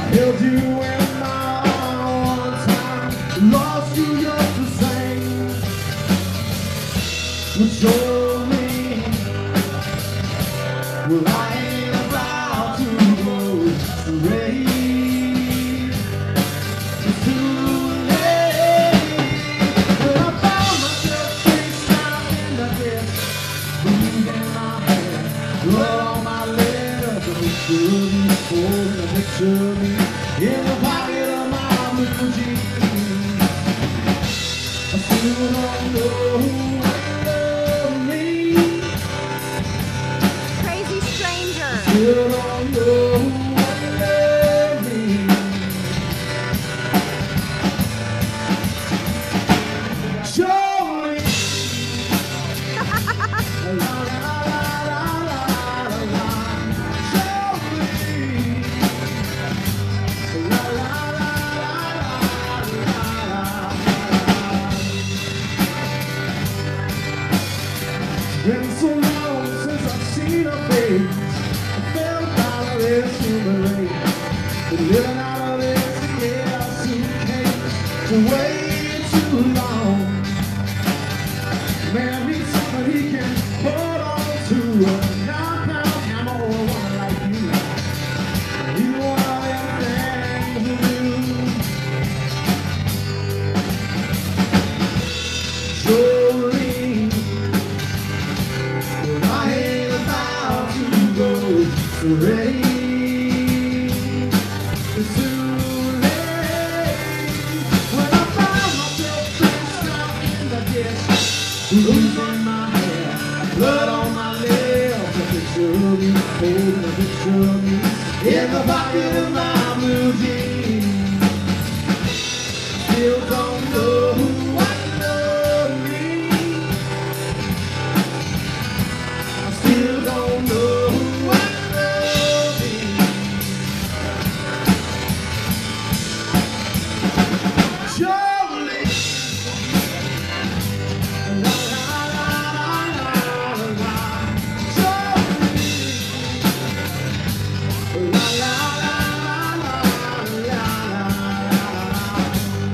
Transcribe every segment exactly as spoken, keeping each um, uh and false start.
held you in my arms one time, lost you just the same. But Jolene, well, I ain't about to go astray. It's too late. When I found myself face down in the ditch, losing my head, blood on my legs, a picture of me, holding a picture of me in the pocket of my blue jeans. I still don't know who loved me. Crazy stranger. Still don't know who loved me. Jolene. La la la la la la la. Jolene. La la la la la la. Been so long since I've seen her face. I felt out of this human race, but living out of this yeah, suitcase for way too long. Man needs someone he can hold on to. A nine pound hammer or a woman like you. Either one of them things will do. Jolene, well, I ain't about to go astray. It's too late. When I found myself face down in the ditch, losing my hair, blood on my lips, a picture of you, holding a picture of me in the pocket of my blue jeans. Still don't know who I love me. I still don't know who I love me. Jolene. La la la la la la. Jolene. La la la la la la.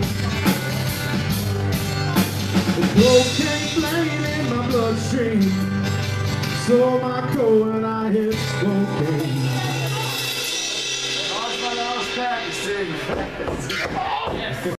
The cocaine flame in my bloodstream, so my coat and I hit cocaine. Lost my last pack, you see.